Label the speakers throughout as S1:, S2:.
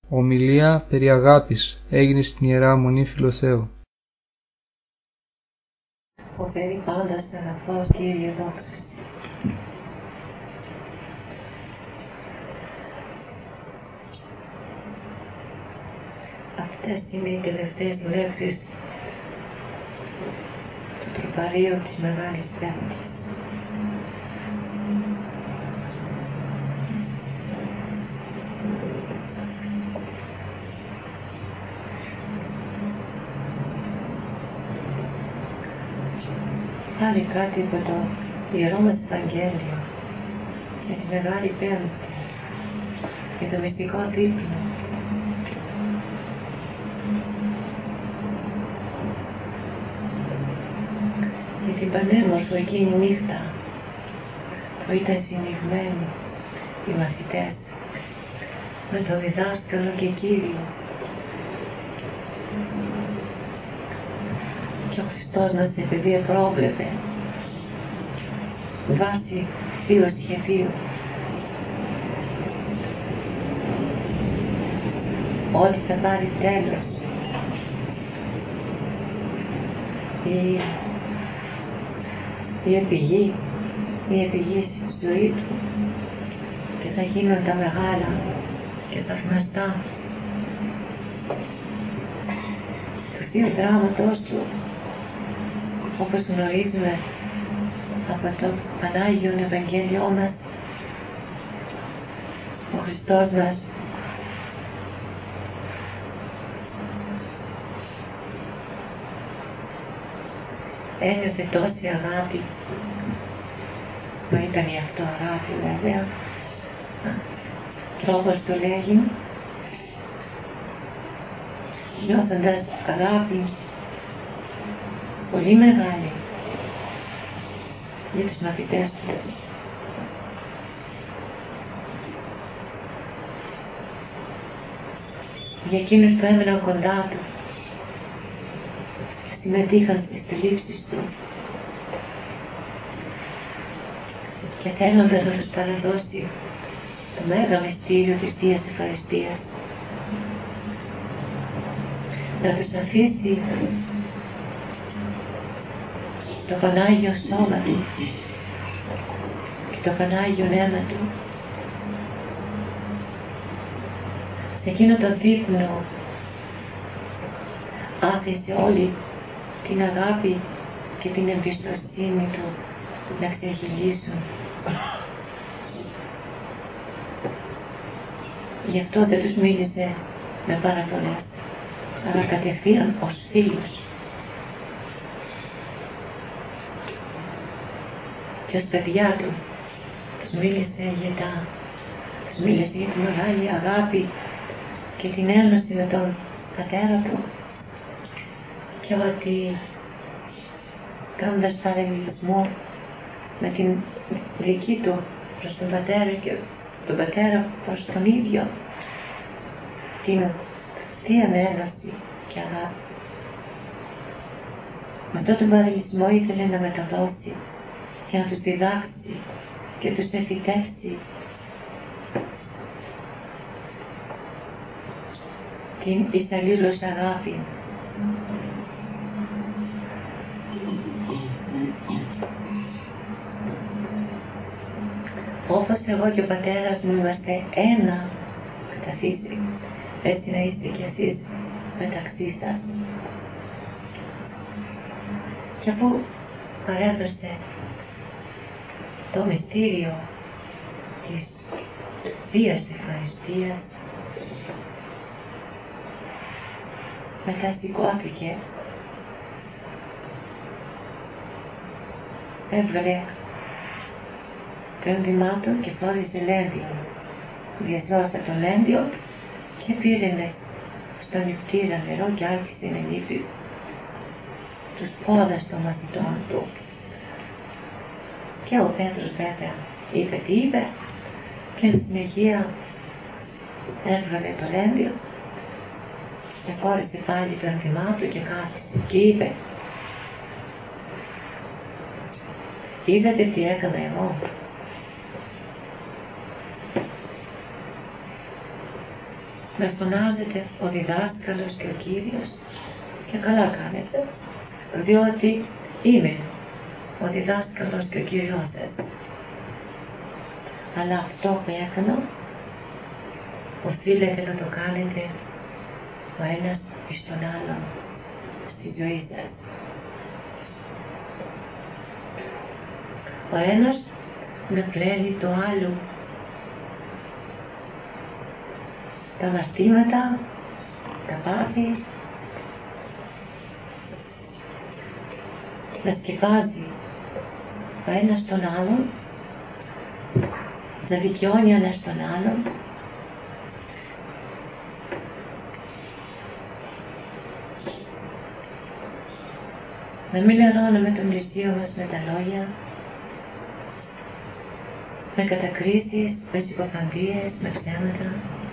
S1: Ομιλία περί αγάπης έγινε στην Ιερά Μονή Φιλοθέου.
S2: Ο περί πάντας αγαθός Κύριε δόξα Συ. Αυτές είναι οι τελευταίες λέξεις του τροπαρίου της Μεγάλης Πέμπτης. Πάλι κάτι από το Ιερό μας Ευαγγέλιο για τη Μεγάλη Πέμπτη, για το μυστικό δείπνο. Για την πανέμορφο εκείνη νύχτα που ήταν συνηγμένοι οι μαθητές με το διδάσκαλο και Κύριο. Και ο Χριστός μας, επειδή επρόβλεπε βάσει θείου σχεδίου ότι θα πάρει τέλος η επιγής ζωή του και θα γίνουν τα μεγάλα και θαυμαστά του θείου δράματος του, όπως γνωρίζουμε από το Πανάγιο Ευαγγέλιό μας. Ο Χριστός μας ένιωθε τόση αγάπη, μα ήταν η αυτό αγάπη βέβαια, τρόπος του λέγει, νιώθοντας αγάπη πολύ μεγάλη για τους μαθητές του. Για εκείνους που έμεναν κοντά του, συμμετείχαν στις θλίψεις του και θέλοντας να τους παραδώσει το μέγα μυστήριο της Θείας Ευχαριστίας, να τους αφήσει το Πανάγιο Σώμα του και το Πανάγιο Αίμα του. Σε εκείνο το δείπνο άφησε όλη την αγάπη και την εμπιστοσύνη του να ξεχυλήσουν. Γι' αυτό δεν τους μίλησε με παραβολές, αλλά κατευθείαν ως φίλους. Και ως παιδιά του τους μίλησε γετά, τους μίλησε για τη μεγάλη αγάπη και την ένωση με τον πατέρα του και ότι κάνοντας παραλληλισμό με την δική του προς τον πατέρα και τον πατέρα προς τον ίδιο, την Θεία Ένωση και αγάπη. Με αυτόν τον παραλληλισμό ήθελε να μεταδώσει και να τους διδάξει και τους εφητεύσει την εις αλλήλους αγάπη. Όπως εγώ και ο πατέρας μου είμαστε ένα κατά φύση, έτσι να είστε κι εσείς μεταξύ σας. Και αφού παρέδωσε το μυστήριο της Θείας Ευχαριστίας, μετά σηκώθηκε, έβγαλε το ένδυμά του και φόρησε λένδιο. Διασώσα το λένδιο και πήρε στο νηπτήρα νερό και άρχισε να λείπει τους πόδας των μαθητών του. Και ο Πέτρος βέβαια είπε τι είπε και στην συνεχεία έβγαλε το λένδιο και φόρεσε πάλι το ένδυμά του και κάθισε και είπε, είδατε τι έκανα εγώ? με φωνάζετε ο διδάσκαλος και ο Κύριος και καλά κάνετε, διότι είμαι ο διδάσκαλος και ο Κύριος σας. Αλλά αυτό που έκανα οφείλετε να το κάνετε ο ένας εις τον άλλον στη ζωή σας. Ο ένας με πλένει το άλλο. Τα αμαρτήματα, τα πάθη, να σκεπάζει ο ένας τον άλλον, να δικαιώνει ο ένας τον άλλον, να μην λερώνουμε τον πλησίο μας με τα λόγια, με κατακρίσεις, με συκοφαντίες, με ψέματα,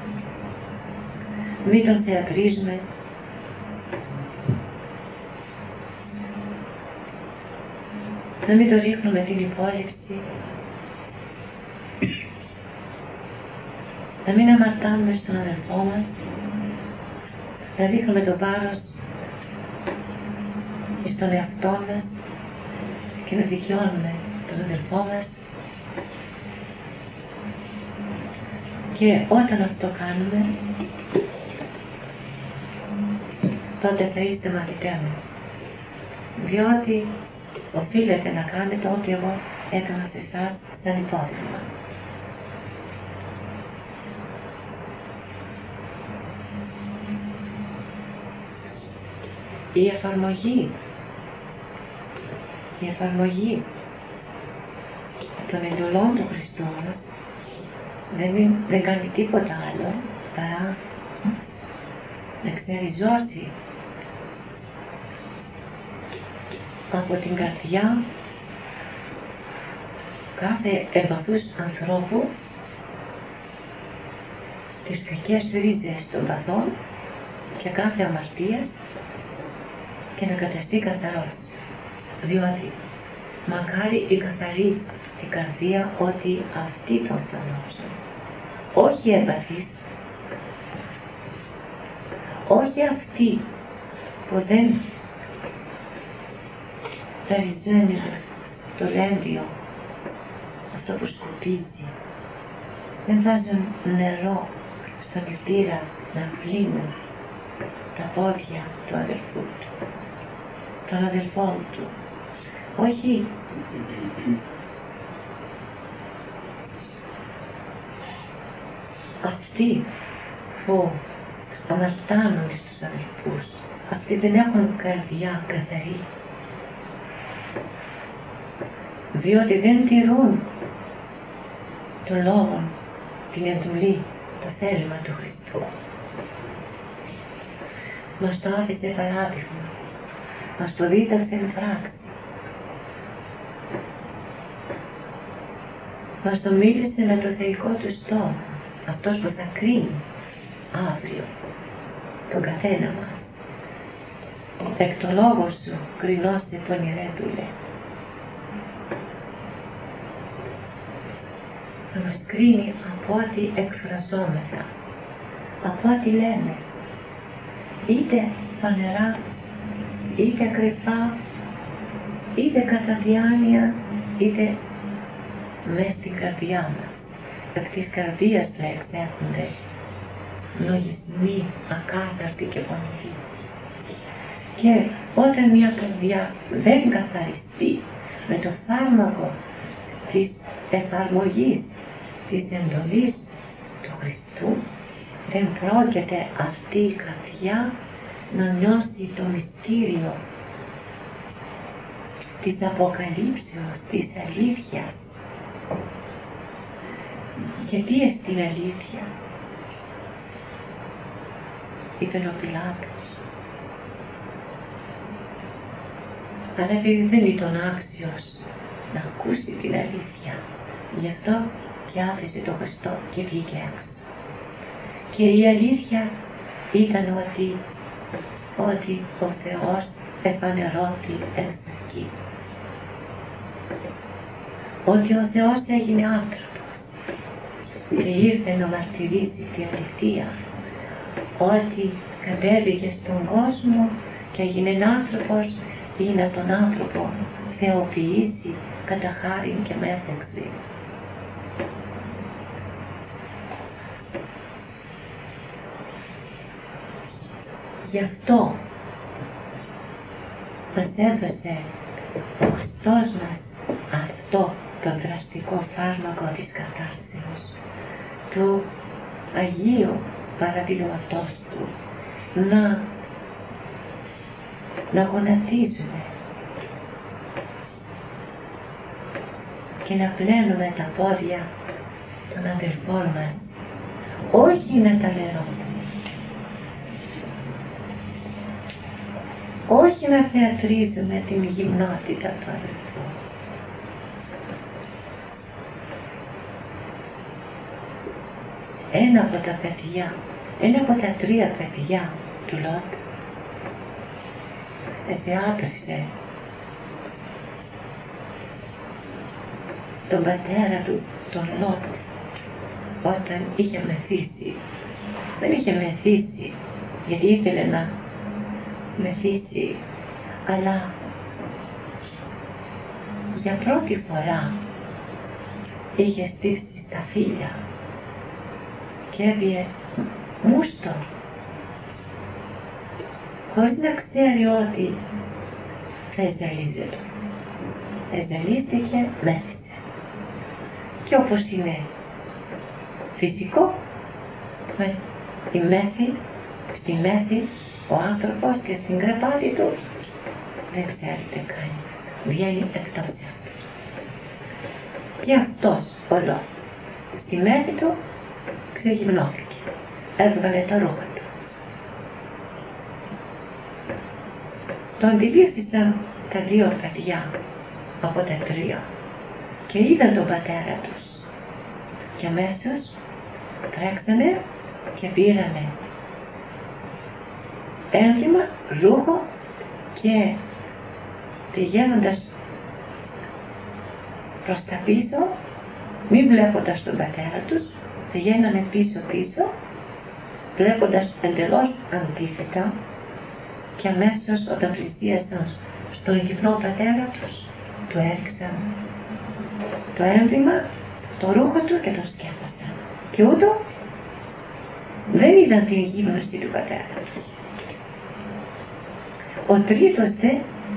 S2: μην τον θεατρίζουμε, να μην το ρίχνουμε την υπόλοιψη, να μην αμαρτάνουμε στον αδελφό μας, να δείχνουμε το βάρος στον εαυτό μας και να δικαιώνουμε τον αδελφό μας. Και όταν αυτό κάνουμε, τότε θα είστε μαθητές μου, διότι οφείλετε να κάνετε ό,τι εγώ έκανα σε εσάς σαν υπόδειγμα. Η εφαρμογή των εντολών του Χριστού μας δεν κάνει τίποτα άλλο παρά να ξεριζώσει από την καρδιά κάθε εμπαθούς ανθρώπου τις κακές ρίζες των παθών και κάθε αμαρτίας και να καταστεί καθαρός, διότι μακάρι η καθαρή την καρδία ότι αυτοί τον φανώσουν, όχι εμπαθείς, όχι αυτοί που δεν περιζώνουν το λέμβιο, αυτό που σκουπίζει, δεν βάζουν νερό στον λιτήρα να πλύνουν τα πόδια του αδελφού του, των αδελφών του. Όχι. Αυτοί που αμαρτάνουν στους αδελφούς, αυτοί δεν έχουν καρδιά καθαρή, διότι δεν τηρούν το λόγο, την εντολή, το θέλημα του Χριστού. Μας το άφησε παράδειγμα, μας το δίδαξε εν πράξη. Μας το μίλησε με το θεϊκό του στόμα, αυτός που θα κρίνει αύριο τον καθένα μας. Εκ το λόγο σου κρινώστε πονηρέ του λέει. Θα μας κρίνει από ό,τι εκφραζόμεθα, από ό,τι λέμε, είτε φανερά, είτε κρυφά, είτε κατά διάνοια, είτε μες στην καρδιά μας. Εκ της καρδίας θα εκπέφτονται λογισμοί ακάθαρτοι και πονηροί. Και όταν μια καρδιά δεν καθαριστεί με το φάρμακο της εφαρμογής της εντολής του Χριστού, δεν πρόκειται αυτή η καρδιά να νιώσει το μυστήριο της αποκαλύψεως, της αλήθειας. Και τι εστιν αλήθεια, είπε ο Πιλάτος. Αλλά επειδή δεν ήταν άξιος να ακούσει την αλήθεια, γι' αυτό και άφησε τον Χριστό και βγήκε έξω. Και η αλήθεια ήταν ότι ο Θεός εφανερώθη εξ αρχή. Ότι ο Θεός έγινε άνθρωπος και ήρθε να μαρτυρήσει την αλήθεια. ότι κατέβηκε στον κόσμο και έγινε άνθρωπος ή να τον άνθρωπο θεοποιήσει κατά χάριν και μέθεξη. Γι' αυτό μας έδωσε ο Χριστός μας αυτό το δραστικό φάρμακο της κατάρσεως, του Αγίου παραδείγματός του, να γονατίζουμε και να πλένουμε τα πόδια των αδελφών μας, όχι να τα λερώνουμε, όχι να θεατρίζουμε την γυμνότητα του αδελφού. Ένα από τα 3 παιδιά του Λότ εθεάτρισε τον πατέρα του, τον Λότ, όταν είχε μεθύσει. Δεν είχε μεθύσει γιατί ήθελε να μεθύσει, αλλά για πρώτη φορά είχε στύψει στα φύλλα και έβγε μούστο, χωρίς να ξέρει ότι θα εζαλίζεται. Εζαλίστηκε, μέθησε. Και όπως είναι φυσικό, με τη μέθη, στη μέθη ο άνθρωπος και στην κρεβάτι του δεν ξέρει τι κάνει. Βγαίνει εκτός αυτού. Και αυτός ο Λότ στη μέθη του ξεγυμνώθηκε. Έβγαλε τα ρούχα του. Το αντιλήφθησαν τα 2 παιδιά από τα 3 και είδαν τον πατέρα τους. Και αμέσως τρέξανε και πήρανε ένδυμα, ρούχο και πηγαίνοντας προς τα πίσω, μη βλέποντας τον πατέρα τους, πηγαίνανε πίσω-πίσω, βλέποντας εντελώς αντίθετα, και αμέσως όταν πλησίασαν στον γυμνό πατέρα τους, του έριξαν το ένδυμα, το ρούχο του και τον σκέπασαν. Και ούτω δεν είδαν την γύμνωση του πατέρα του. Ο τρίτος δε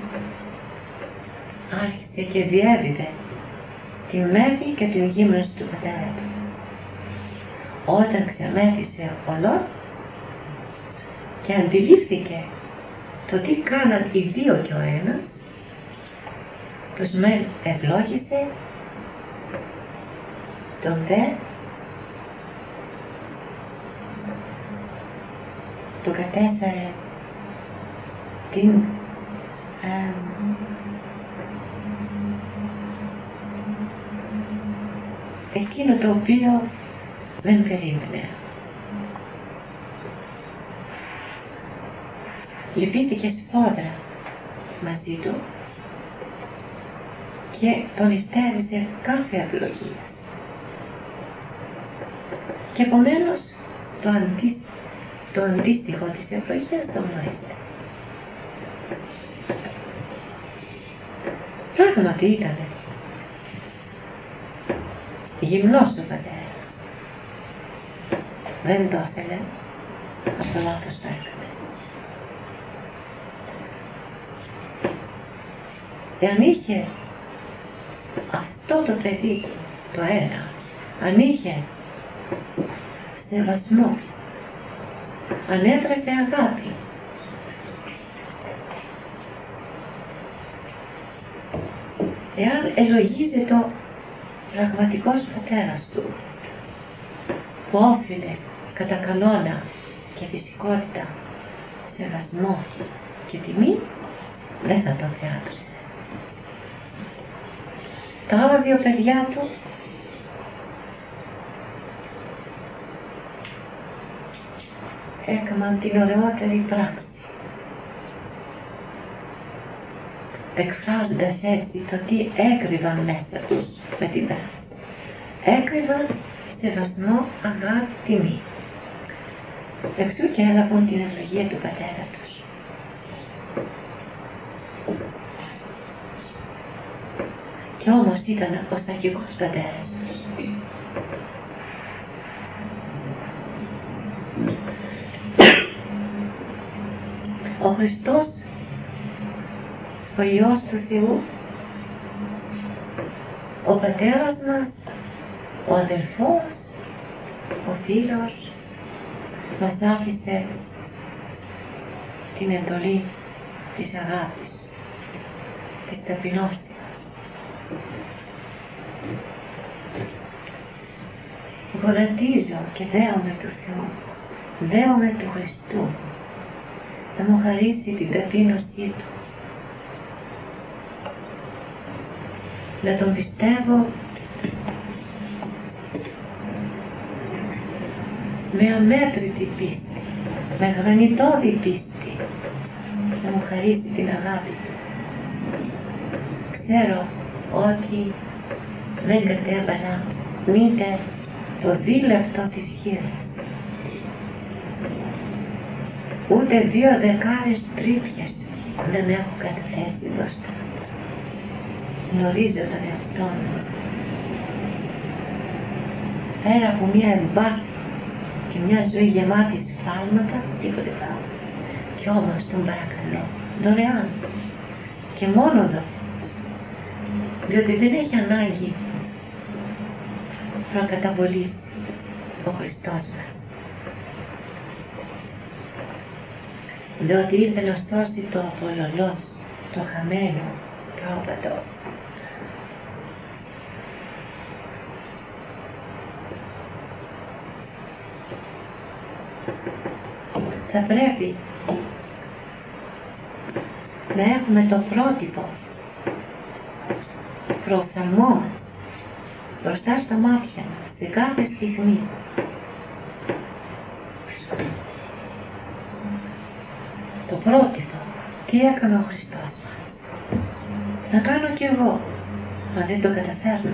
S2: άρχισε και διέδιδε τη μέθη και την γύμνωση του πατέρα του. Όταν ξεμέθησε ο Λότ και αντιλήφθηκε το τι κάναν οι 2 και ο ένας, τους μεν ευλόγησε, τον δε του κατέφερε εκείνο το οποίο δεν περίμενε. Λυπήθηκε σφόδρα μαζί του και τον υστέρησε κάθε ευλογία. Και επομένως το αντίστοιχο της ευλογίας το γνώρισε. Πράγματι ήτανε γυμνός του πατέρα. Δεν το ήθελε, αυτό λάθος το έκανε. Εάν είχε αυτό το παιδί, το ένα, αν είχε σεβασμό, αν έτρεφε αγάπη, εάν ελογίζεται ο πραγματικός πατέρας του, που όφιλε κατά κανόνα και φυσικότητα σεβασμό και τιμή, δεν θα το θεάτρησε. Τα άλλα 2 παιδιά του έκαναν την ωραιότερη πράξη, εκφράζοντας έτσι το τι έκρυβαν μέσα τους με την πράξη. Έκρυβαν σεβασμό, αγάπη, τιμή. Εξού και έλαβαν την ευλογία του πατέρα τους. Κι όμως ήταν ο σταχικός πατέρας τους. Ο Χριστός, ο Υιός του Θεού, ο πατέρας μας, ο αδελφός, ο φίλος, μας άφησε την εντολή της αγάπης, της ταπεινότητας. Γονατίζω και δέομαι του Θεού, δέομαι του Χριστού, να μου χαρίσει την ταπείνωσή Του, να Τον πιστεύω με αμέτρητη πίστη, με γρανιτώδη πίστη, να μου χαρίσει την αγάπη Του. Ξέρω ότι δεν κατέβαλα μήτε το δίλεπτο της χείρας, ούτε 2 δεκάρες τρύπιας δεν έχω καταθέσει μπροστά. Γνωρίζω τον εαυτό μου. Πέρα από μια εμπάθεια και μια ζωή γεμάτη σφάλματα, τίποτε πάω. Κι όμως τον παρακαλώ, δωρεάν και μόνο δωρεάν, διότι δεν έχει ανάγκη προκαταβολής ο Χριστός μας. Διότι ήρθε να σώσει το απολωλός, το χαμένο, το άπατο. Θα πρέπει να έχουμε το πρότυπο προοφθαλμό μας μπροστά στα μάτια μας σε κάθε στιγμή. Το πρότυπο, τι έκανε ο Χριστός μας. Να κάνω κι εγώ, μα δεν το καταφέρνω.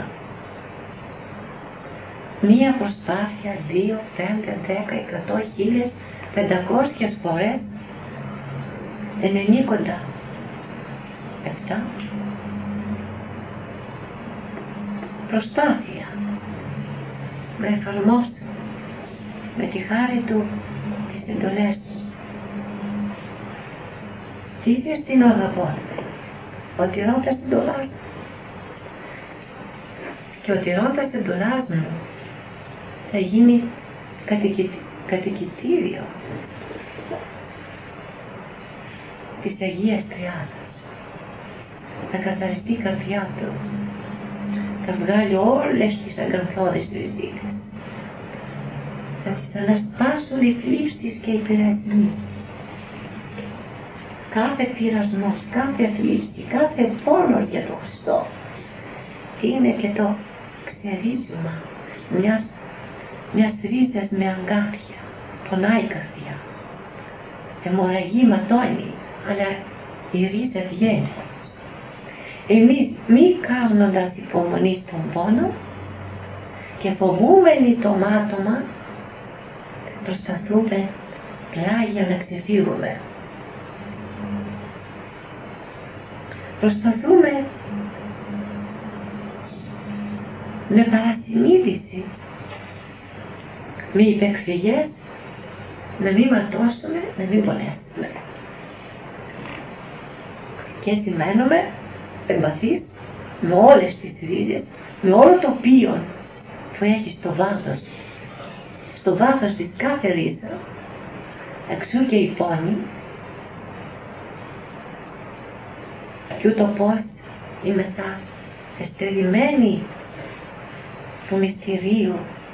S2: Μία προσπάθεια, 2, 5, 10, 100, 1500 φορές δεν ενίκοντα 7. Προσπάθεια να εφαρμόσω με τη χάρη Του τις εντολές Του. Τι είδες την αγαπώ, ο τηρώντας εντολάς μου. Και ο τηρώντας εντολάς μου θα γίνει κατοικητήριο της Αγίας Τριάδας. Θα καθαριστεί η καρδιά Του, θα βγάλει όλες τις αγκαθώδεις ριζίκες, θα τις αναστάσουν οι θλίψεις και οι πειρασμοί. Κάθε πειρασμός, κάθε θλίψη, κάθε πόνος για τον Χριστό είναι και το ξερίζωμα μιας ρίζας με αγκάθια, πονάει η καρδιά, αιμορραγεί, ματώνει, αλλά η ρίζα βγαίνει. Εμείς μη κάνοντας υπομονή στον πόνο και φοβούμενοι το μάτωμα, προσπαθούμε πλάγια να ξεφύγουμε. Προσπαθούμε με παρασυνείδηση, με υπεκφυγές, να μην ματώσουμε, να μην πονέσουμε. Και έτσι μένουμε εμπαθείς με όλες τις ρίζες, με όλο το πίον που έχει στο βάθος της κάθε ρίζα, εξού και η πόνη, και ούτω πως είμεθα εστερημένοι του μυστηρίου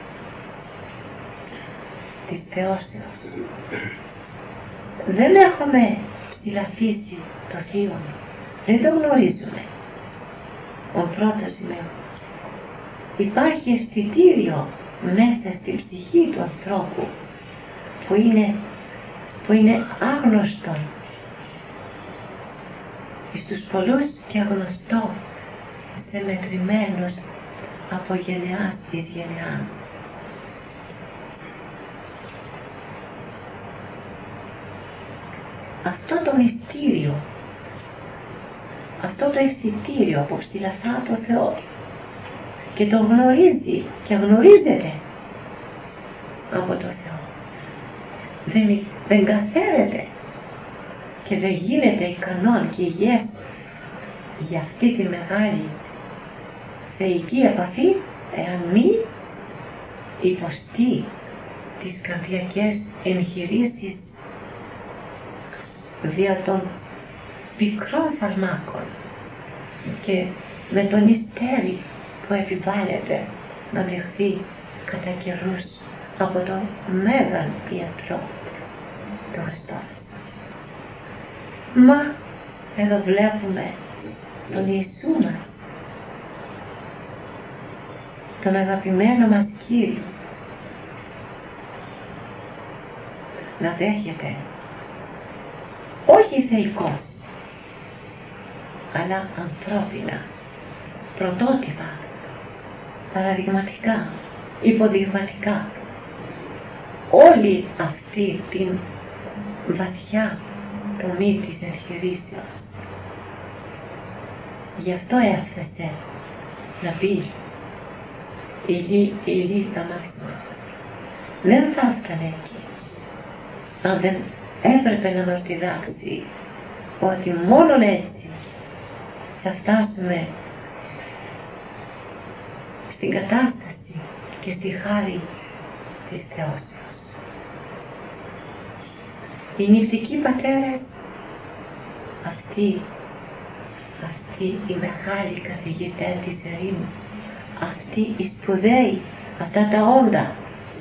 S2: της θεώσεως. Δεν έχουμε ψηλαφίσει το Θείο, δεν το γνωρίζουμε. Ο πρώτος σημείο. Υπάρχει αισθητήριο μέσα στην ψυχή του ανθρώπου που είναι άγνωστο στους πολλούς και αγνωστό σε μετρημένους από γενεά εις γενεά. αυτό το μυστήριο, αυτό το αισθητήριο από στη λαφρά το Θεό και το γνωρίζει και γνωρίζεται από το Θεό. Δεν καθαίρεται και δεν γίνεται ικανόν και υγιές για αυτή τη μεγάλη θεϊκή επαφή εάν μη υποστεί τις καρδιακές εγχειρήσεις δια των πικρών φαρμάκων και με τον υστέρι που επιβάλλεται να δεχθεί κατά καιρούς από τον Μέγαν Ιατρό, τον Χριστό. Μα εδώ βλέπουμε τον Ιησού μας, τον αγαπημένο μας Κύριο, να δέχεται όχι θεϊκός αλλά ανθρώπινα πρωτότυπα, παραδειγματικά, υποδειγματικά όλη αυτή την βαθιά τομή της εγχειρήσεως. Γι' αυτό έφτασε να πει η τα μάθημα. Δεν θα έφτανε εκεί αν δεν έπρεπε να μας διδάξει ότι μόνο έτσι θα φτάσουμε στην κατάσταση και στη χάρη της θεώσεως. Οι νηπτικοί πατέρες, αυτοί οι μεγάλοι καθηγητές της ερήμου, αυτοί οι σπουδαίοι, αυτά τα όντα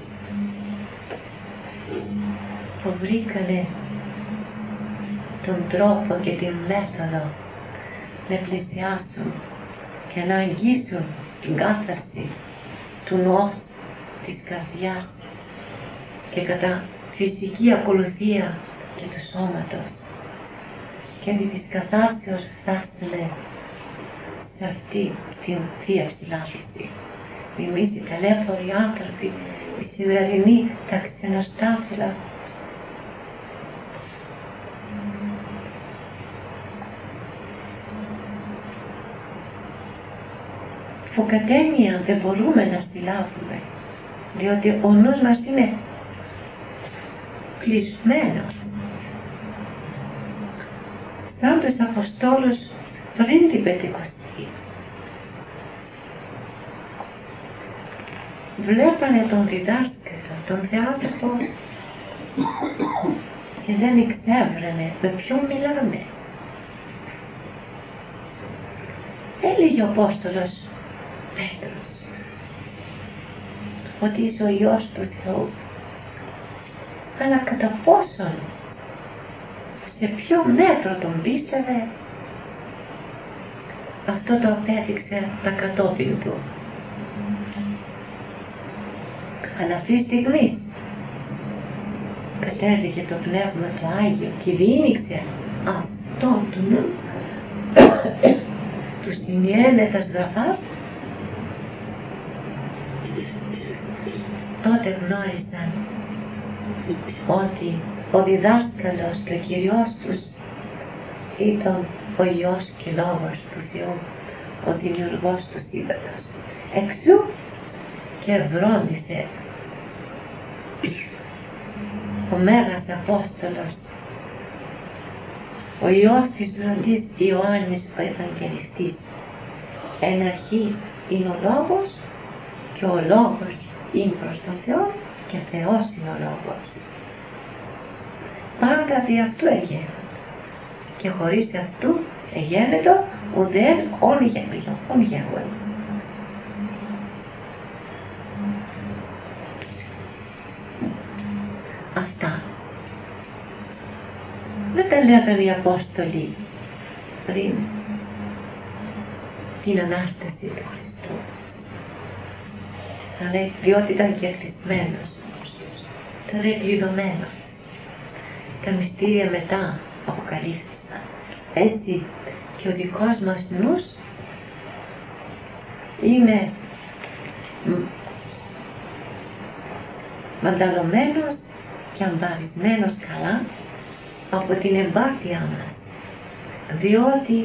S2: που βρήκανε τον τρόπο και την μέθοδο να πλησιάσουν και να αγγίσουν την κάθαρση του νους, της καρδιάς και κατά φυσική ακολουθία και του σώματος, και επί της καθάρσεως φτάσανε σε αυτή την θεία ψηλάφιση. Εμείς οι ταλέποροι άνθρωποι, οι σημερινοί, τα ξενοστάφυλλα, που κατ' έννοια δεν μπορούμε να στυλάβουμε, διότι ο νους μας είναι κλεισμένος σαν τους Αποστόλους πριν την Πεντηκοστή. Βλέπανε τον διδάσκαλο, τον Θεάτροπο και δεν εξέβρανε με ποιον μιλάνε. Έλεγε ο Απόστολος Πέτρος ότι είσαι ο Υιός του Θεού, αλλά κατά πόσον, σε ποιο μέτρο τον πίστευε, αυτό το απέδειξε τα κατόπιν του. Αλλά αυτή τη στιγμή κατέβηκε το Πνεύμα του Άγιο και διήνυξε αυτόν του νου του συνιένετας γραφάς. Τότε γνώρισαν ότι ο διδάσκαλος και ο Κυριός τους ήταν ο Υιός και Λόγος του Θεού, ο δημιουργός του σύμπαντος. Εξού και βρόντισε ο Μέγας Απόστολος, ο Υιός της βροντής Ιωάννης ο Ευαγγελιστής. Εν αρχή είναι ο Λόγος και ο Λόγος είναι προς τον Θεό και Θεός είναι ο Λόγος. Πάντα δι' αυτού εγένετο και χωρίς αυτού εγένετο ουδέν όν γέγον. Αυτά δεν τα λέγανε οι Απόστολοι πριν την Ανάσταση του Χριστού. Θα λέει, διότι ήταν κερδισμένος, ήταν εκκλειδωμένος. Τα μυστήρια μετά αποκαλύφθησαν. Έτσι και ο δικός μας νους είναι μανταλωμένος και αμπαρισμένος καλά από την εμπάθειά μας, διότι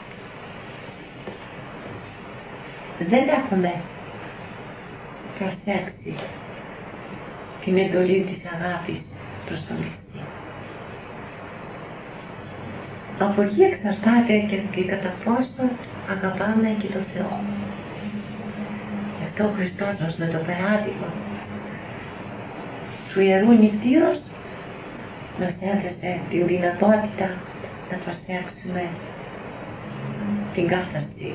S2: δεν έχουμε προσέξει την εντολή της αγάπης προς τον πλησί. Από εκεί εξαρτάται και κατά πόσο αγαπάμε και τον Θεό. Γι' αυτό ο Χριστός μας με το παράδειγμα του Ιερού Νηπτήρος μας έδωσε την δυνατότητα να προσέξουμε την κάθαρση.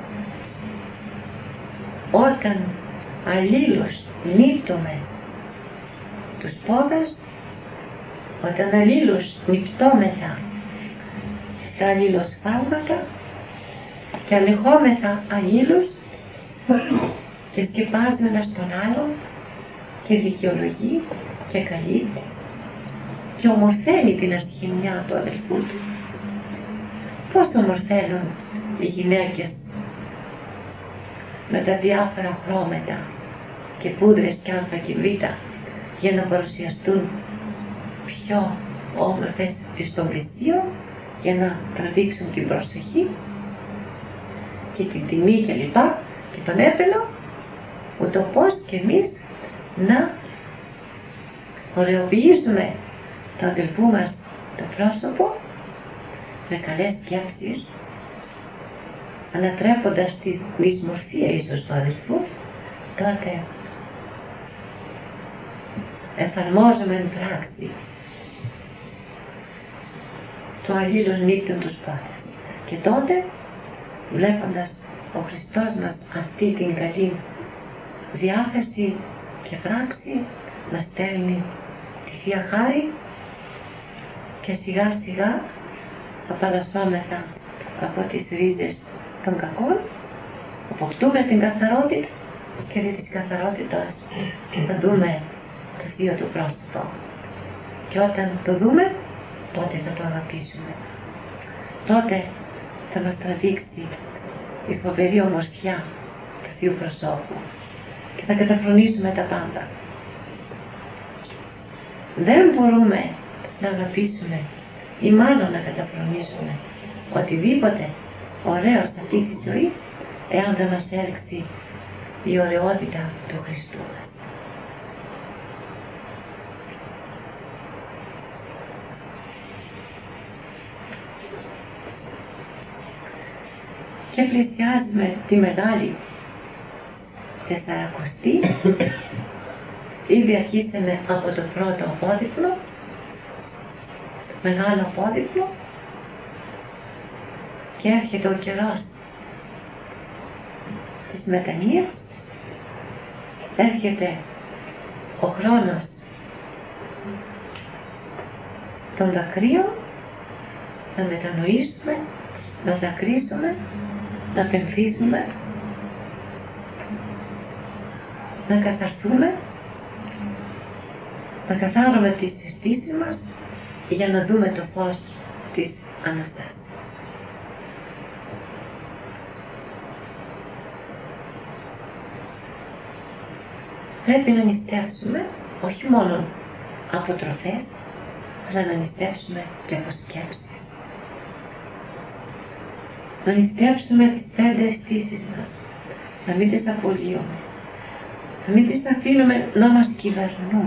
S2: Όταν αλλήλως νύπτουμε τους πόδας, όταν αλλήλως νυπτόμεθα στα αλληλοσφάλματα και ανεχόμεθα αλλήλως και σκεπάζει ένας τον άλλον και δικαιολογεί και καλύπτει και ομορφαίνει την ασχημιά του αδελφού του. Πώς ομορφαίνουν οι γυναίκες με τα διάφορα χρώματα και πούδρες και α και β για να παρουσιαστούν πιο όμορφες στον πλησίο, για να τραβήξουν την προσοχή και την τιμή και λοιπά και τον έπαινο, ούτω πώς και εμείς να ωρεοποιήσουμε το αδελφού μας το πρόσωπο με καλές σκέψεις, ανατρέποντας τη δυσμορφία ίσως του αδελφού, τότε εφαρμόζουμε εν πράξη το αλλήλως νύπτον τους πόδες. Και τότε, βλέποντας ο Χριστός μας αυτή την καλή διάθεση και πράξη, μας στέλνει τη Θεία Χάρη και σιγά σιγά απαλλασσόμεθα από τις ρίζες των κακών, αποκτούμε την καθαρότητα και δι' της καθαρότητας θα δούμε το θείο του πρόσωπο. Και όταν το δούμε, τότε θα το αγαπήσουμε. Τότε θα μας τραβήξει η φοβερή ομορφιά του θείου προσώπου και θα καταφρονήσουμε τα πάντα. Δεν μπορούμε να αγαπήσουμε ή μάλλον να καταφρονήσουμε οτιδήποτε ωραίο σε αυτή τη ζωή, εάν δεν μας έλξει η ωραιότητα του Χριστού. Και πλησιάζουμε τη μεγάλη Τεσσαρακοστή. Ήδη αρχίσαμε από το πρώτο απόδειπνο, το μεγάλο απόδειπνο, και έρχεται ο καιρός της μετανοίας, έρχεται ο χρόνος των δακρύων, να μετανοήσουμε, να δακρύσουμε, να πενθήσουμε, να καθαρθούμε, να καθάρουμε τις αισθήσεις μας για να δούμε το φως της Αναστάσεως. Πρέπει να νηστεύσουμε όχι μόνο από τροφές, αλλά να νηστεύσουμε και από σκέψεις. Να νηστεύσουμε τις 5 αισθήσεις μας, να μην τις απολύουμε, να μην τις αφήνουμε να μας κυβερνούν,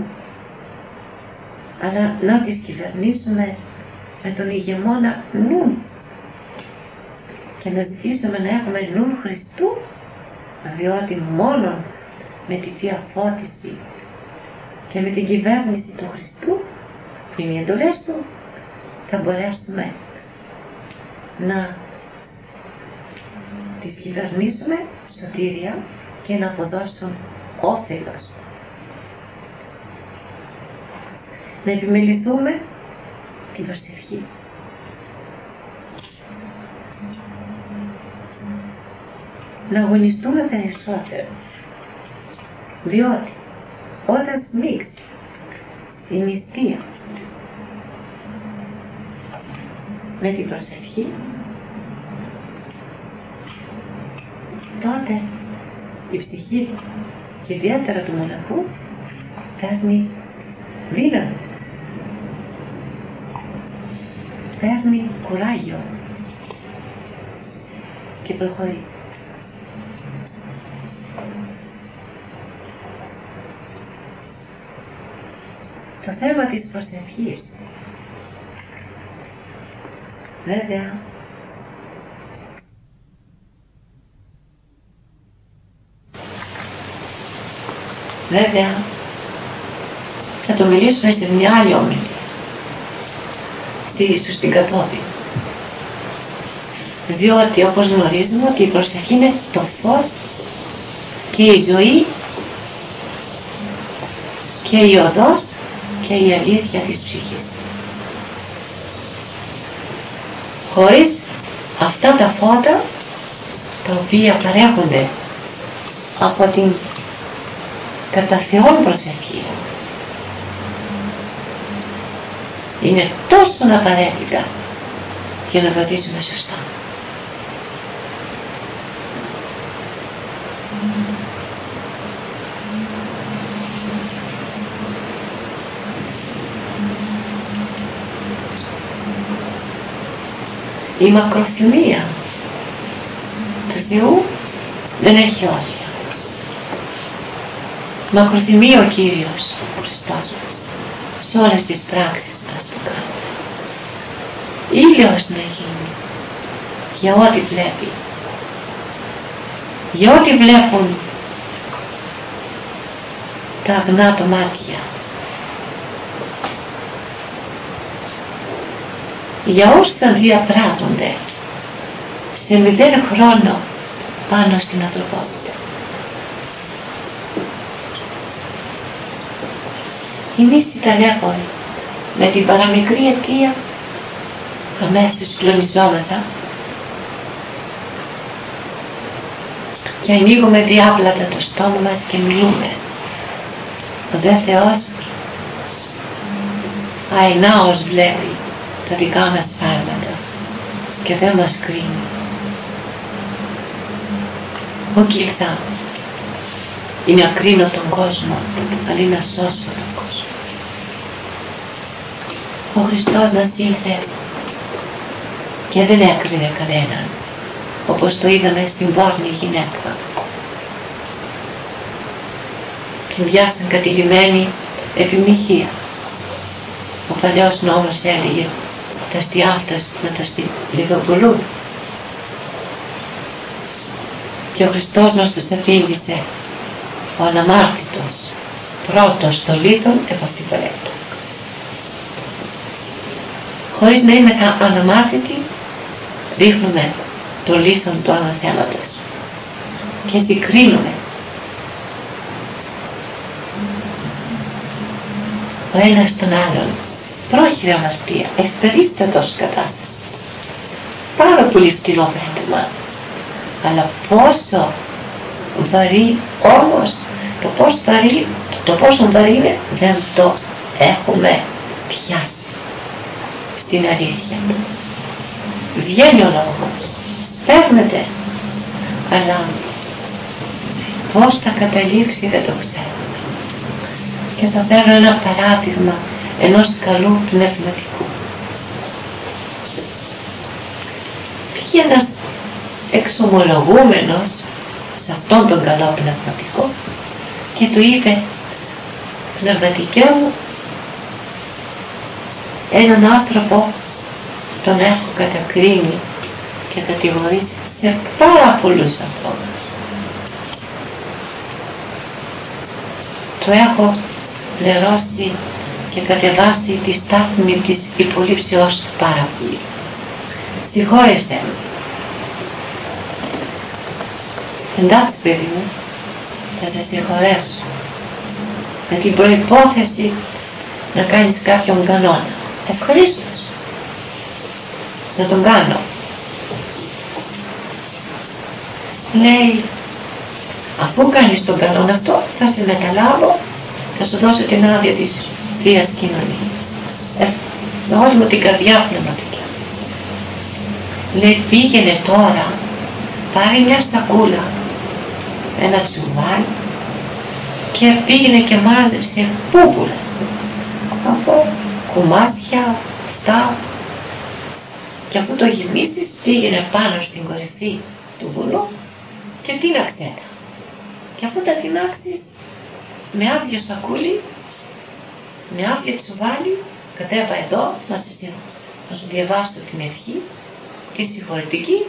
S2: αλλά να τις κυβερνήσουμε με τον ηγεμόνα νου και να ζητήσουμε να έχουμε νου Χριστού, διότι μόνο με τη Θεία Φώτιση και με την κυβέρνηση του Χριστού, που είναι οι εντολές του, θα μπορέσουμε να τις κυβερνήσουμε σωτήρια και να αποδώσουν όφελος. Να επιμεληθούμε την προσευχή. Να αγωνιστούμε περισσότερο, διότι όταν σμίξει η νηστεία με την προσευχή, τότε η ψυχή και ιδιαίτερα του μοναχού παίρνει δύναμη. παίρνει κουράγιο και προχωρεί. Το θέμα της προσευχής, βέβαια θα το μιλήσουμε σε μια άλλη ομιλία, στην κατόπιν. Διότι όπως γνωρίζουμε ότι η προσευχή είναι το φως και η ζωή και η οδός και η αλήθεια της ψυχής. Χωρίς αυτά τα φώτα τα οποία παρέχονται από την κατά Θεόν προσευχή, είναι τόσο απαραίτητα για να βαδίζουμε σωστά. Η μακροθυμία του Θεού δεν έχει όρια. Μακροθυμεί ο Κύριος ο Χριστός σε όλες τις πράξεις μας που κάνουμε. Ήλιος να γίνει για ό,τι βλέπει, για ό,τι βλέπουν τα αγνά του μάτια, για όσα διαπράττονται σε 0 χρόνο πάνω στην ανθρωπότητα. Εμείς οι ταλέποροι με την παραμικρή αιτία αμέσως κλονιζόμεθα και ανοίγουμε διάπλατα το στόμα μας και μιλούμε. Ο δε Θεός αενάως βλέπει τα δικά μας σφάλματα και δεν μας κρίνει. Όχι ήρθα ή να κρίνω τον κόσμο, αλλά να σώσω τον κόσμο. Ο Χριστός μας ήρθε και δεν έκρινε κανέναν, όπως το είδαμε στην πόρνη γυναίκα. Την βιάσαν κατηλημμένη επιμοιχεία. Ο παλαιός νόμος έλεγε τα στιάφτας να τα λιγομπολούν. Και ο Χριστός μας τους αφήνισε ο αναμάρτητος πρώτος το λίθον επαφιβαλέτο. Χωρίς να είμαστε αναμάρτητοι δείχνουμε το λίθον του αναθέματος και έτσι κρίνουμε. Ο ένας τον άλλον πρόχειρη αμαρτία, ευτερίστατος κατάστασης, πάρα πολύ φτηνό πέτημα, αλλά πόσο βαρύ όμως, το πόσο βαρύ είναι δεν το έχουμε πιάσει στην αλήθεια. Βγαίνει ο λόγος, παίρνεται, αλλά πώς θα καταλήξει δεν το ξέρω. Και θα φέρω ένα παράδειγμα ενός καλού πνευματικού. Πήγε ένας εξομολογούμενος σε αυτόν τον καλό πνευματικό και του είπε, πνευματικέ μου, έναν άνθρωπο τον έχω κατακρίνει και κατηγορήσει σε πάρα πολλούς ανθρώπους. Του έχω πληρώσει και κατεβάσει τη στάθμη της υπολείψεώς του πάρα πολύ. Συγχώρεστε με. Εντάξει παιδί μου, θα σε συγχωρέσω με την προϋπόθεση να κάνεις κάποιον κανόνα. Ευχαρίστως να τον κάνω. Λέει, αφού κάνεις τον κανόνα αυτό θα σε μεταλάβω, θα σου δώσω την άδεια της Θείας Κοινωνίας. Με όλη μου την καρδιά πνευματική. Λέει, πήγαινε τώρα, πάρε μια στακούλα, ένα τσουβάλι και πήγαινε και μάζεψε πούπουλα από κομμάτια, αυτά Και αφού το γεμίσεις, πήγαινε πάνω στην κορυφή του βουνού και τίναξε τα. Και αφού τα τίναξες, με άδειο σακούλι, με άδειο τσουβάλι, κατέβα εδώ να σου διαβάσω την ευχή, τη συγχωρητική,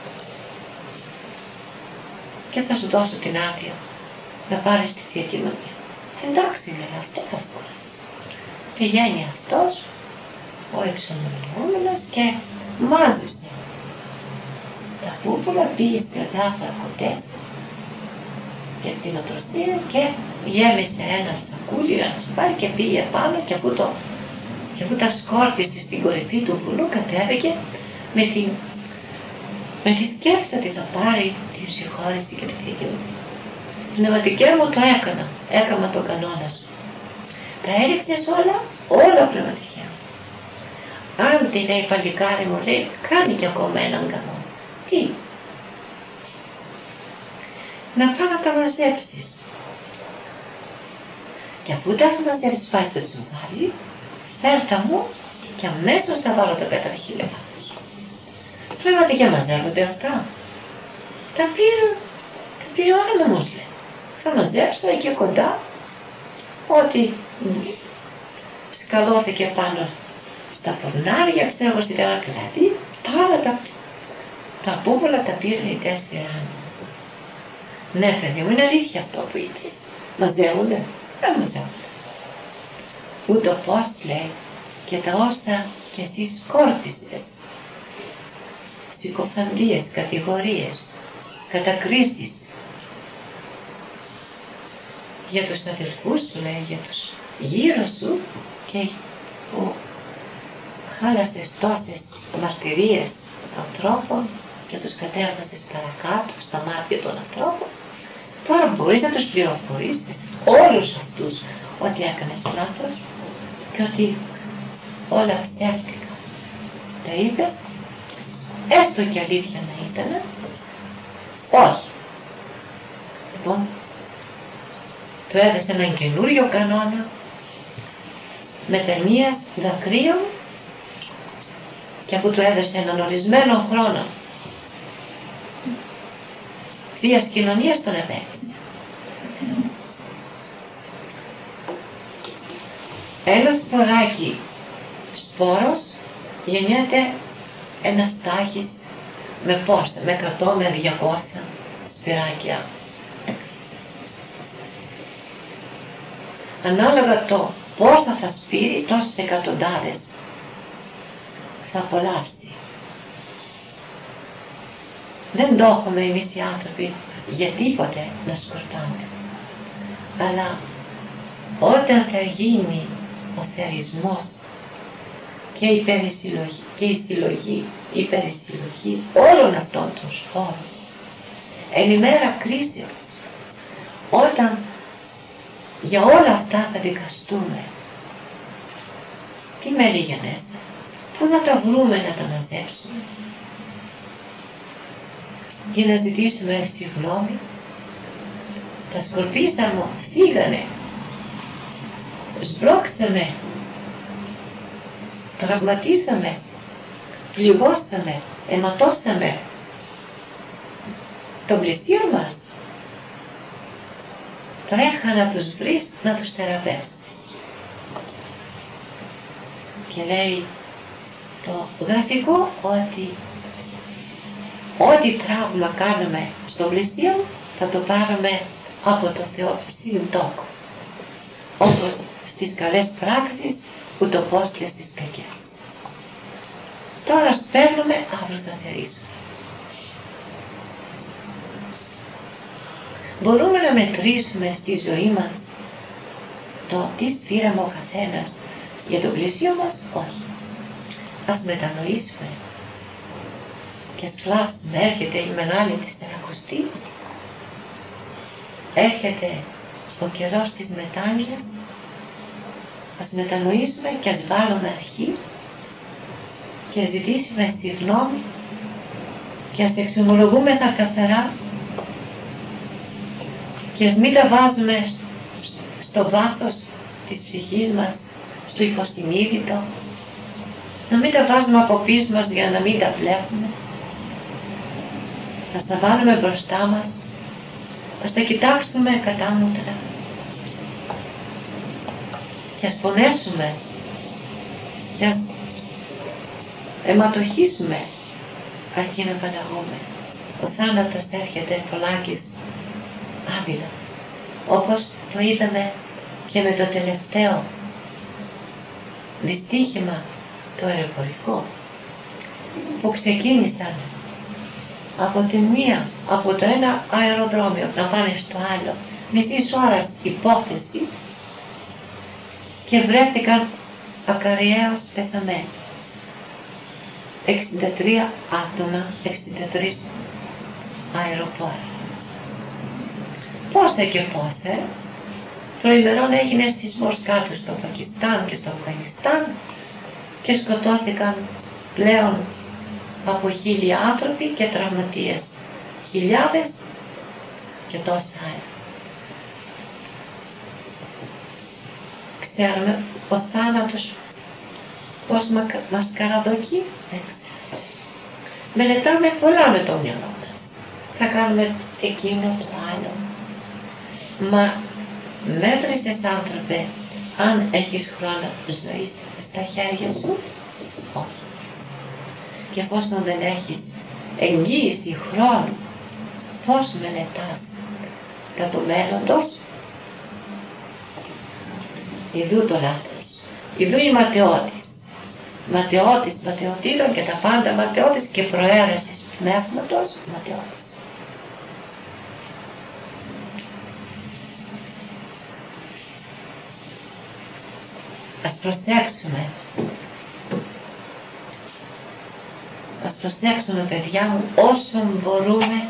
S2: και θα σου δώσω την άδεια να πάρεις τη Θεία Κοινωνία. Εντάξει, λέει, αυτό εύκολα. Πηγαίνει αυτός, ο εξομολογούμενος, και μάζεψε τα πούπουλα, πήγε στα διάφορα κοντέ και την οτροπία και γέμισε ένα σακούλι, ένα σπάρι, και πήγε πάνω, και αφού τα σκόρπισε στην κορυφή του βουνού, κατέβηκε με τη σκέψη ότι θα πάρει τη συγχώρεση και τη Θεία Κοινωνία. Πνευματικέ μου, το έκανα τον κανόνα σου. Τα έριχνες όλα πνευματικέ μου. Αν τη λέει παλικάρι μου, λέει, κάνει κι ακόμα έναν κανόνα. Τι? Να πάω να τα μαζέψεις. Και αφού τα έχω μαζέψεις, πάει στο τσουβάλι, φέρτα μου και αμέσως θα βάλω τα 5.000. Πνευματικέ μαζεύονται αυτά. Τα πήρε ο άνεμος, λέει. Θα μαζέψω εκεί κοντά ότι σκαλώθηκε πάνω στα πορνάρια, ξέρω εγώ, στην Καρακλάδη, τα άλλα τα πούπουλα τα πήραν οι 4 άνεμοι. Ναι, παιδί μου, είναι αλήθεια αυτό που είπε. Μαζεύονται? Δεν μαζεύονται. Ούτε πώς, λέει, και τα όσα και εσείς σκόρπισες. Συκοφαντίες, κατηγορίες, κατακρίσεις για τους αδελφούς σου, λέει, για τους γύρω σου, και που χάλασες τόσες μαρτυρίες ανθρώπων και τους κατέβασες παρακάτω στα μάτια των ανθρώπων. Τώρα μπορείς να τους πληροφορήσεις όλους αυτούς ότι έκανες λάθος και ότι όλα φτιάχτηκαν. Τα είπε, έστω και αλήθεια να ήταν, όχι. Λοιπόν, του έδωσε έναν καινούριο κανόνα μετανοίας δακρύων, και αφού του έδωσε έναν ορισμένο χρόνο Θείας Κοινωνίας, τον επέκτηνε. Ένα σποράκι σπόρος γεννιέται ένα στάχης με πόσα, με 100 με 200 σπυράκια. Ανάλογα το πόσα θα σπείρει, τόσες εκατοντάδες θα απολαύσει. Δεν το έχουμε εμείς οι άνθρωποι για τίποτε να σκορτάμε. Αλλά όταν θα γίνει ο θερισμός και η περισυλλογή και η συλλογή, η περισυλλογή όλων αυτών των σπόρων, εν ημέρα κρίσεως, όταν για όλα αυτά θα δικαστούμε, τι μέλη γενέστε, πού να τα βρούμε να τα μαζέψουμε και να ζητήσουμε συγγνώμη? Τα σκορπίσαμε μου, φύγανε, σμπρώξαμε, τραυματίσαμε, πληγώσαμε, αιματώσαμε τον πλησίον μας. Τρέχα να τους βρεις, να τους θεραπεύσεις. Και λέει το γραφικό ότι ό,τι τραύμα κάνουμε στον πλησίον θα το πάρουμε από το Θεό στην τόκο. Όπως στις καλές πράξεις, ούτως και στις κακές. Τώρα σπέρνουμε, αύριο θα θερήσουμε. Μπορούμε να μετρήσουμε στη ζωή μας το τι σπήραμε ο καθένας για τον πλησίο μας? Όχι. Ας μετανοήσουμε και ας κλάψουμε. Έρχεται η μεγάλη της Τεσσαρακοστή, έρχεται ο καιρός της μετάνοιας. Ας μετανοήσουμε και ας βάλουμε αρχή και ας ζητήσουμε συγγνώμη και ας εξομολογούμε τα καθαρά και ας μην τα βάζουμε στο βάθος της ψυχής μας, στο υποσυνείδητο, Να μην τα βάζουμε από πίσω μας για να μην τα βλέπουμε. Ας τα βάλουμε μπροστά μας. Ας τα κοιτάξουμε κατάμουτρα. Και ας πονέσουμε. Και ας αιματοχήσουμε αρκεί να παταγούμε. Ο θάνατος έρχεται πολλάκις άδειλα. Όπως το είδαμε και με το τελευταίο δυστύχημα, το αεροπορικό, που ξεκίνησαν από το ένα αεροδρόμιο να πάνε στο άλλο μισής ώρας υπόθεση και βρέθηκαν ακαριέως πεθαμένοι. 63 άτομα, 63 αεροπόροι. Πόσα και πόσα. Προημερών έγινε σεισμός κάτω στο Πακιστάν και στο Αφγανιστάν και σκοτώθηκαν πλέον από 1.000 άνθρωποι και τραυματίες χιλιάδες και τόσα άλλα. Ξέρουμε ο θάνατος πώς μας καραδοκεί, δεν ξέρω. Μελετάμε πολλά με το μυαλό μας. Θα κάνουμε εκείνο το άλλο. Μα μέτρησες άνθρωπε αν έχεις χρόνο ζωής στα χέρια σου? Όχι. Και εφόσον δεν έχεις εγγύηση χρόνου, πώς μελετάς τα του μέλλοντος? Ιδού το λάθος. Ιδού η ματαιότης. Ματαιότης ματαιοτήτων και τα πάντα ματαιότης και προαίρεσης πνεύματος ματαιότης. Ας προσέξουμε. Ας προσέξουμε, παιδιά μου, όσο μπορούμε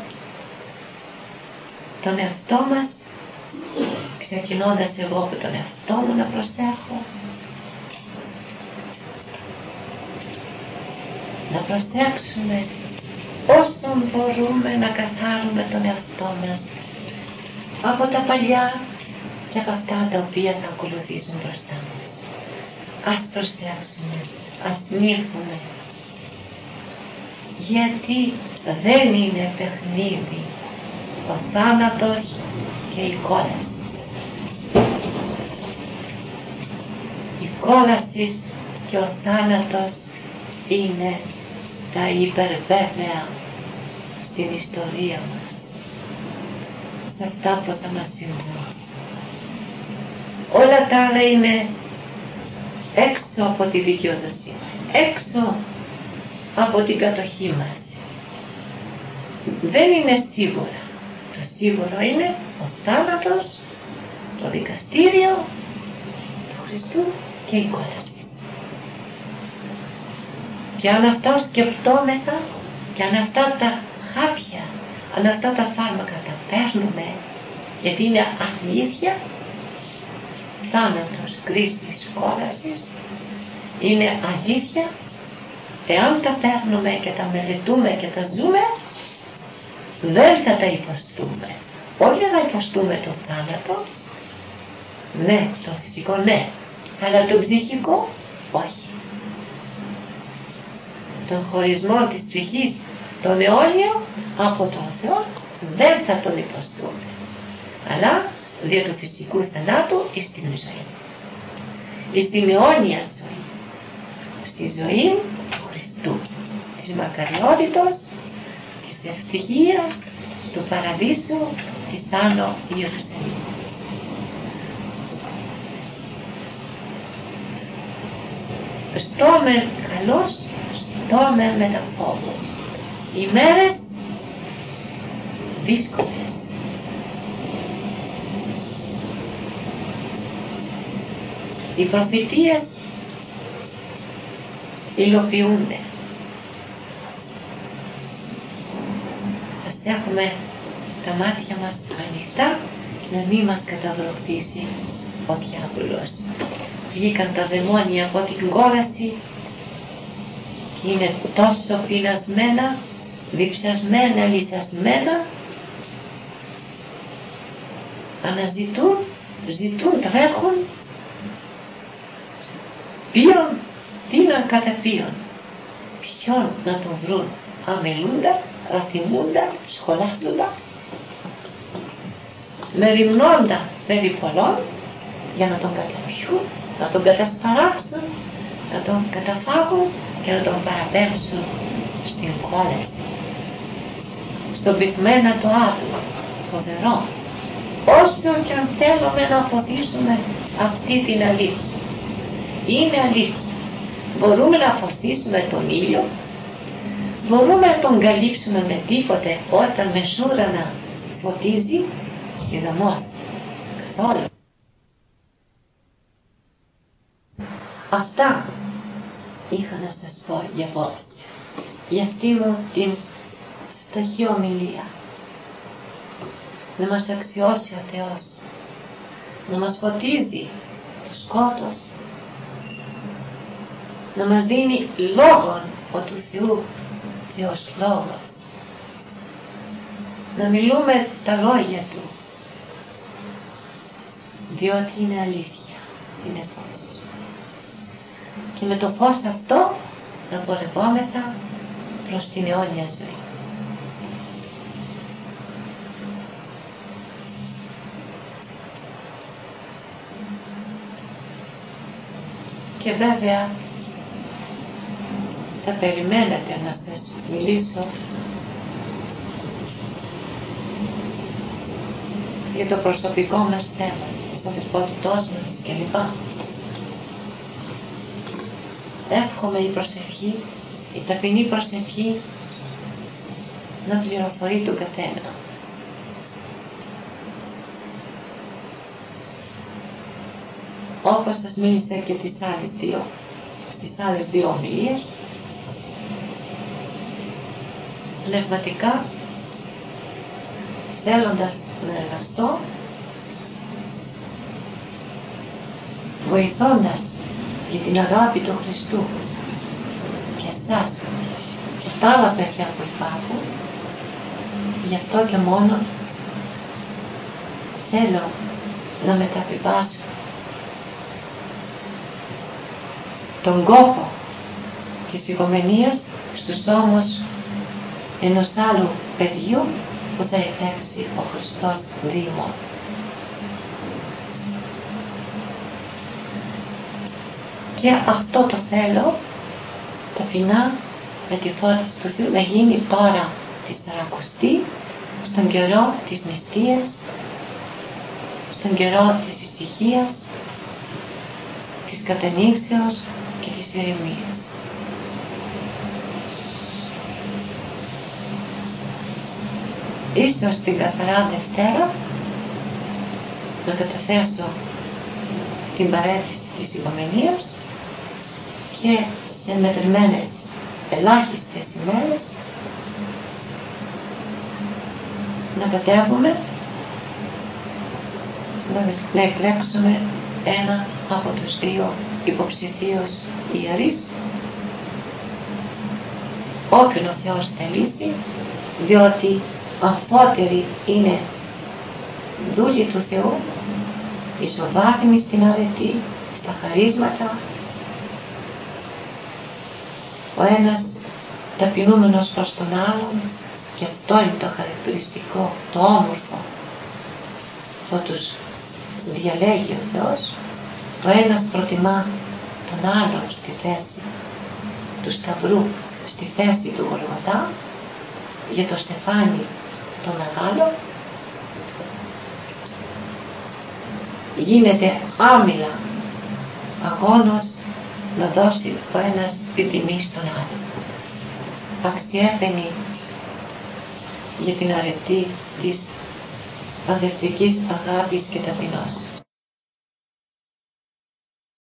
S2: τον εαυτό μας, ξεκινώντας εγώ από τον εαυτό μου να προσέχω, να προσέξουμε όσο μπορούμε να καθάρουμε τον εαυτό μας από τα παλιά και από αυτά τα οποία θα ακολουθήσουν μπροστά μας. Ας προσέξουμε, ας νύχουμε, γιατί δεν είναι παιχνίδι ο θάνατος και η κόλαση. Η κόλαση και ο θάνατος είναι τα υπερβέβαια στην ιστορία μας, σε αυτά που θα μας συμβούν. Όλα τα άλλα είναι έξω από τη δικαιοδοσία, έξω από την κατοχή μας. Δεν είναι σίγουρα. Το σίγουρο είναι ο θάνατος, το δικαστήριο του Χριστού και η κόλαση. Και αν αυτά σκεφτόμεθα και αν αυτά τα χάπια, αν αυτά τα φάρμακα τα παίρνουμε, γιατί είναι αλήθεια, θάνατος, κρίσης, κόλασης, είναι αλήθεια, εάν τα παίρνουμε και τα μελετούμε και τα ζούμε, δεν θα τα υποστούμε. Όχι δεν θα υποστούμε το θάνατο, ναι, το φυσικό ναι, αλλά το ψυχικό όχι. Τον χωρισμό της ψυχής, τον αιώνιο από τον Θεό, δεν θα τον υποστούμε. Αλλά δια του φυσικού θανάτου εις την ζωή. Εις την αιώνια ζωή. Στη ζωή του Χριστού. Της μακαριότητος, της ευτυχίας, του παραδείσου, της Άνω Ιερουσαλήμ. Στόμεν καλός, στόμεν με τα φόβος. Οι μέρες δύσκολες. Οι προφητείες υλοποιούνται. Ας έχουμε τα μάτια μας ανοιχτά να μην μας καταβροχθήσει ο διάβολος. Βγήκαν τα δαιμόνια από την κόλαση και είναι τόσο πεινασμένα, διψασμένα, λυσασμένα, αναζητούν, ζητούν, τρέχουν, πήραν αυτήναν καταφύον. Ποιον να τον βρουν? Αμελούντα, αθυμούντα, σχολάζοντα, μεριμνώντα περί πολλών, για να τον καταπιούν, να τον κατασπαράξουν, να τον καταφάγουν και να τον παραπέμψουν στην κόλαση, στον πυκμένα το άτομο, το νερό. Όσο και αν θέλουμε να φωτίσουμε αυτή την αλήθεια, είναι αλήθεια. Μπορούμε να φωτίσουμε τον ήλιο, μπορούμε να τον καλύψουμε με τίποτε όταν μεσούρανα φωτίζει? Είδαμε καθόλου. Αυτά είχα να σας πω για αυτό, για αυτή μου την φτωχή ομιλία. Να μας αξιώσει ο Θεός, να μας φωτίζει το σκότος, να μας δίνει λόγον ο του Θεού Θεός λόγος, να μιλούμε τα λόγια Του, διότι είναι αλήθεια, είναι φως. Και με το φως αυτό να πορευόμεθα προς την αιώνια ζωή. Και βέβαια θα περιμένετε να σας μιλήσω για το προσωπικό μας θέμα, της αδερφότητός μας κλπ. Εύχομαι η προσευχή, η ταπεινή προσευχή να πληροφορεί τον καθένα. Όπως σας μίλησα και στις άλλες δύο ομιλίες, πνευματικά, θέλοντας να εργαστώ, βοηθώντας για την αγάπη του Χριστού και εσάς και τα άλλα παιδιά που υπάρχουν, γι' αυτό και μόνο θέλω να μεταβιβάσω τον κόπο της οικομενίας στους ώμους ενός άλλου παιδιού που θα effέξει ο Χριστός διημών. Και αυτό το θέλω ταπεινά με τη φώτιση του Θεού να γίνει τώρα τη Σαρακοστή, στον καιρό της νηστείας, στον καιρό της ησυχίας, της κατανήξεως και της ηρεμίας. Ίσως την καθαρά Δευτέρα να καταθέσω την παρέθεση της οικομενίας και σε μετρημένες ελάχιστες ημέρες να κατέβουμε να εκλέξουμε ένα από τους δύο υποψηφίους ιερείς, όποιον ο Θεός θελήσει, διότι αμφότερη είναι δούλη του Θεού, ισοβάθμη στην αρετή, στα χαρίσματα, ο ένας ταπεινούμενος προς τον άλλον, και αυτό είναι το χαρακτηριστικό, το όμορφο που τους διαλέγει ο Θεός. Ο ένας προτιμά τον άλλον στη θέση του Σταυρού, στη θέση του Γολγοθά, για το στεφάνι το μεγάλο. Γίνεται άμυλα αγώνος να δώσει ο ένας την τιμή στον άλλο. Αξιέπαινη για την αρετή της αδερφικής αγάπης και ταπεινώσης.